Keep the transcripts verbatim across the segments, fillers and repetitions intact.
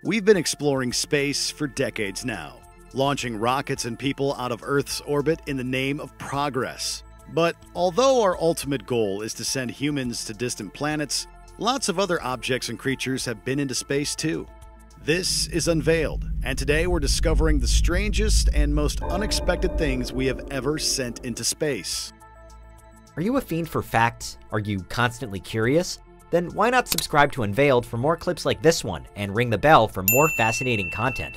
We've been exploring space for decades now, launching rockets and people out of Earth's orbit in the name of progress. But although our ultimate goal is to send humans to distant planets, lots of other objects and creatures have been into space too. This is Unveiled, and today we're discovering the strangest and most unexpected things we have ever sent into space. Are you a fiend for facts? Are you constantly curious? Then why not subscribe to Unveiled for more clips like this one and ring the bell for more fascinating content.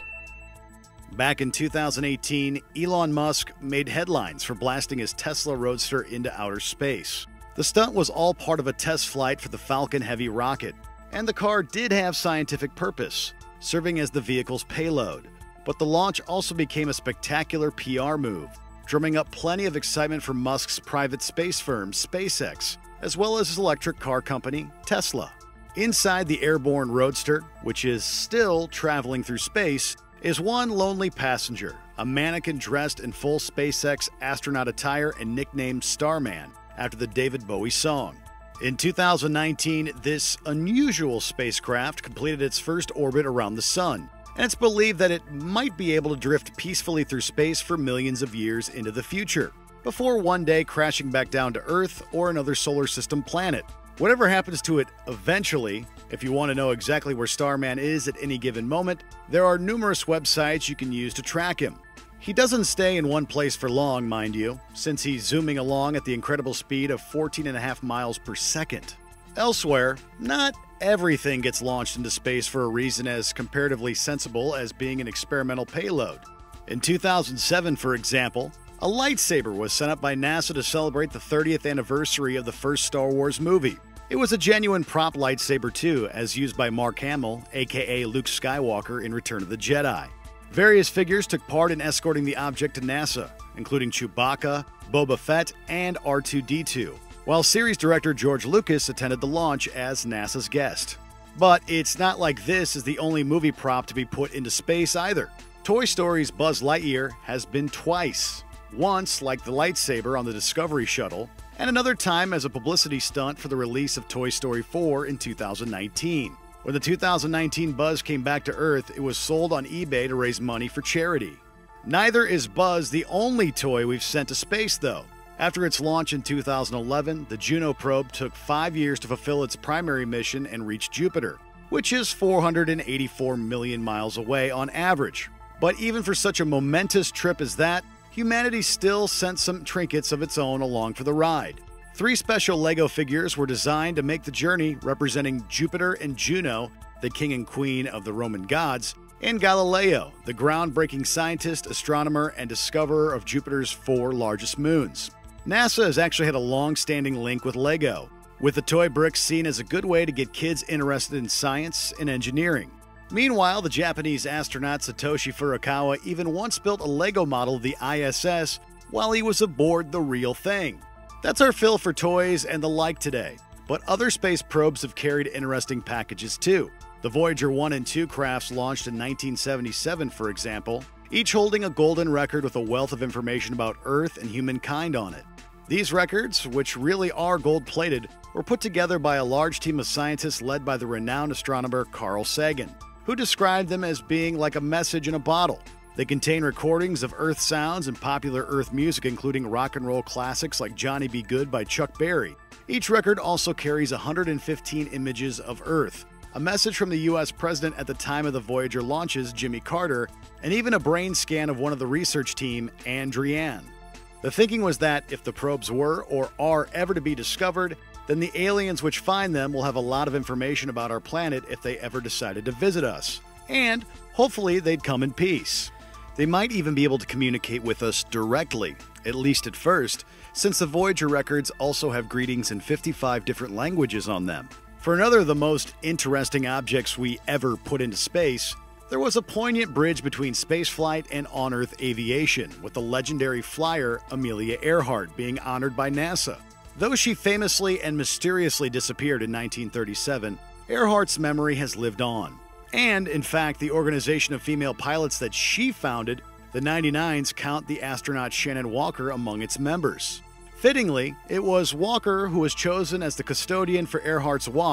Back in two thousand eighteen, Elon Musk made headlines for blasting his Tesla Roadster into outer space. The stunt was all part of a test flight for the Falcon Heavy rocket, and the car did have scientific purpose, serving as the vehicle's payload. But the launch also became a spectacular P R move, drumming up plenty of excitement for Musk's private space firm, SpaceX, as well as his electric car company, Tesla. Inside the airborne Roadster, which is still traveling through space, is one lonely passenger, a mannequin dressed in full SpaceX astronaut attire and nicknamed Starman, after the David Bowie song. In two thousand nineteen, this unusual spacecraft completed its first orbit around the Sun, and it's believed that it might be able to drift peacefully through space for millions of years into the future, before one day crashing back down to Earth or another solar system planet. Whatever happens to it eventually, if you want to know exactly where Starman is at any given moment, there are numerous websites you can use to track him. He doesn't stay in one place for long, mind you, since he's zooming along at the incredible speed of fourteen and a half miles per second. Elsewhere, not everything gets launched into space for a reason as comparatively sensible as being an experimental payload. In two thousand seven, for example, a lightsaber was sent up by NASA to celebrate the thirtieth anniversary of the first Star Wars movie. It was a genuine prop lightsaber too, as used by Mark Hamill, aka Luke Skywalker in Return of the Jedi. Various figures took part in escorting the object to NASA, including Chewbacca, Boba Fett, and R two D two, while series director George Lucas attended the launch as NASA's guest. But it's not like this is the only movie prop to be put into space either. Toy Story's Buzz Lightyear has been twice. Once like the lightsaber on the Discovery Shuttle, and another time as a publicity stunt for the release of Toy Story four in two thousand nineteen. When the two thousand nineteen Buzz came back to Earth, it was sold on eBay to raise money for charity. Neither is Buzz the only toy we've sent to space, though. After its launch in two thousand eleven, the Juno probe took five years to fulfill its primary mission and reach Jupiter, which is four hundred eighty-four million miles away on average. But even for such a momentous trip as that, humanity still sent some trinkets of its own along for the ride. Three special Lego figures were designed to make the journey, representing Jupiter and Juno, the king and queen of the Roman gods, and Galileo, the groundbreaking scientist, astronomer, and discoverer of Jupiter's four largest moons. NASA has actually had a long-standing link with Lego, with the toy bricks seen as a good way to get kids interested in science and engineering. Meanwhile, the Japanese astronaut Satoshi Furukawa even once built a Lego model of the I S S while he was aboard the real thing. That's our fill for toys and the like today, but other space probes have carried interesting packages too. The Voyager one and two crafts launched in nineteen seventy-seven, for example, each holding a golden record with a wealth of information about Earth and humankind on it. These records, which really are gold-plated, were put together by a large team of scientists led by the renowned astronomer Carl Sagan, who described them as being like a message in a bottle. They contain recordings of Earth sounds and popular Earth music, including rock and roll classics like Johnny B. Good by Chuck Berry. Each record also carries one hundred fifteen images of Earth, a message from the U S president at the time of the Voyager launches, Jimmy Carter, and even a brain scan of one of the research team, Andriane. The thinking was that if the probes were or are ever to be discovered, then the aliens which find them will have a lot of information about our planet if they ever decided to visit us. And hopefully they'd come in peace. They might even be able to communicate with us directly, at least at first, since the Voyager records also have greetings in fifty-five different languages on them. For another of the most interesting objects we ever put into space, there was a poignant bridge between spaceflight and on-Earth aviation, with the legendary flyer Amelia Earhart being honored by NASA. Though she famously and mysteriously disappeared in nineteen thirty-seven, Earhart's memory has lived on. And, in fact, the organization of female pilots that she founded, the ninety-nines, count the astronaut Shannon Walker among its members. Fittingly, it was Walker who was chosen as the custodian for Earhart's watch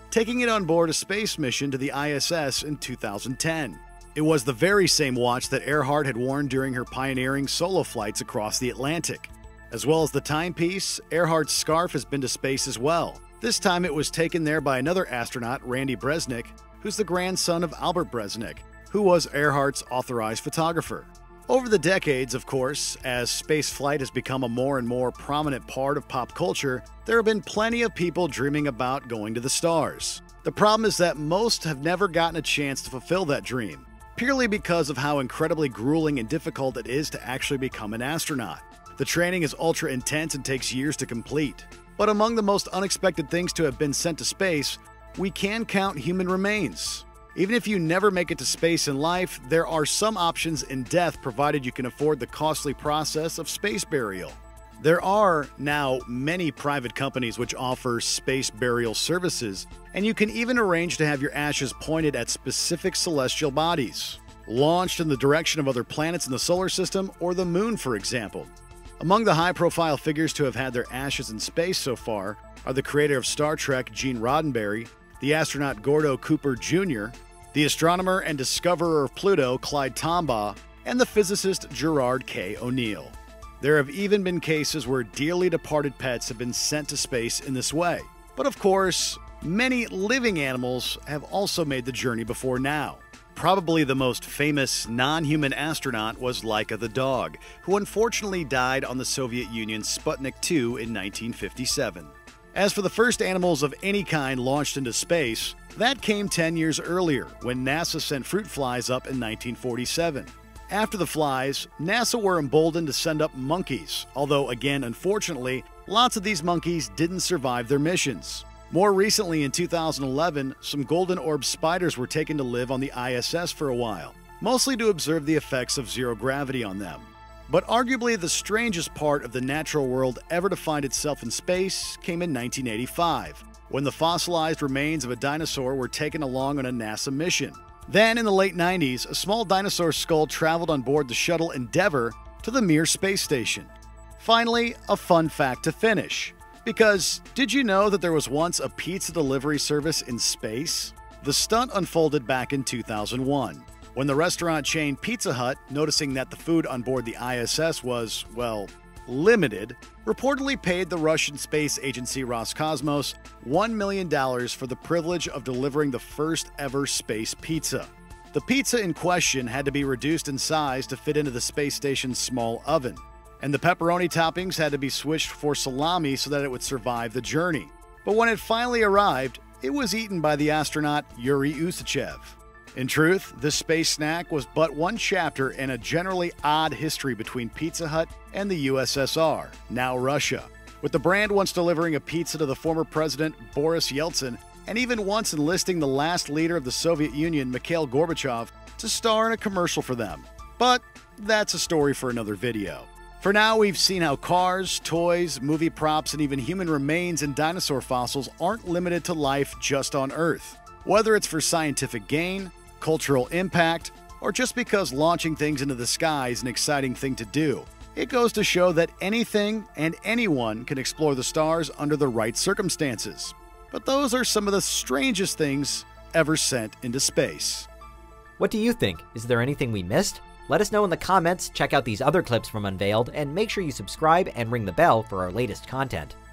taking it on board a space mission to the I S S in two thousand ten. It was the very same watch that Earhart had worn during her pioneering solo flights across the Atlantic. As well as the timepiece, Earhart's scarf has been to space as well. This time it was taken there by another astronaut, Randy Bresnik, who's the grandson of Albert Bresnik, who was Earhart's authorized photographer. Over the decades, of course, as space flight has become a more and more prominent part of pop culture, there have been plenty of people dreaming about going to the stars. The problem is that most have never gotten a chance to fulfill that dream, purely because of how incredibly grueling and difficult it is to actually become an astronaut. The training is ultra intense and takes years to complete. But among the most unexpected things to have been sent to space, we can count human remains. Even if you never make it to space in life, there are some options in death provided you can afford the costly process of space burial. There are now many private companies which offer space burial services, and you can even arrange to have your ashes pointed at specific celestial bodies, launched in the direction of other planets in the solar system or the moon, for example. Among the high-profile figures to have had their ashes in space so far are the creator of Star Trek, Gene Roddenberry, the astronaut Gordo Cooper Junior, the astronomer and discoverer of Pluto, Clyde Tombaugh, and the physicist Gerard K. O'Neill. There have even been cases where dearly departed pets have been sent to space in this way. But of course, many living animals have also made the journey before now. Probably the most famous non-human astronaut was Laika the dog, who unfortunately died on the Soviet Union's Sputnik two in nineteen fifty-seven. As for the first animals of any kind launched into space, that came ten years earlier, when NASA sent fruit flies up in nineteen forty-seven. After the flies, NASA were emboldened to send up monkeys, although again, unfortunately, lots of these monkeys didn't survive their missions. More recently, in two thousand eleven, some golden orb spiders were taken to live on the I S S for a while, mostly to observe the effects of zero gravity on them. But arguably the strangest part of the natural world ever to find itself in space came in nineteen eighty-five, when the fossilized remains of a dinosaur were taken along on a NASA mission. Then, in the late nineties, a small dinosaur skull traveled on board the shuttle Endeavour to the Mir space station. Finally, a fun fact to finish. Because did you know that there was once a pizza delivery service in space? The stunt unfolded back in two thousand one, when the restaurant chain Pizza Hut, noticing that the food on board the I S S was, well, limited, reportedly paid the Russian space agency Roscosmos one million dollars for the privilege of delivering the first ever space pizza. The pizza in question had to be reduced in size to fit into the space station's small oven, and the pepperoni toppings had to be switched for salami so that it would survive the journey. But when it finally arrived, it was eaten by the astronaut Yuri Usachev. In truth, this space snack was but one chapter in a generally odd history between Pizza Hut and the U S S R, now Russia, with the brand once delivering a pizza to the former president Boris Yeltsin, and even once enlisting the last leader of the Soviet Union, Mikhail Gorbachev, to star in a commercial for them. But that's a story for another video. For now, we've seen how cars, toys, movie props, and even human remains and dinosaur fossils aren't limited to life just on Earth. Whether it's for scientific gain, cultural impact, or just because launching things into the sky is an exciting thing to do, it goes to show that anything and anyone can explore the stars under the right circumstances. But those are some of the strangest things ever sent into space. What do you think? Is there anything we missed? Let us know in the comments, check out these other clips from Unveiled, and make sure you subscribe and ring the bell for our latest content.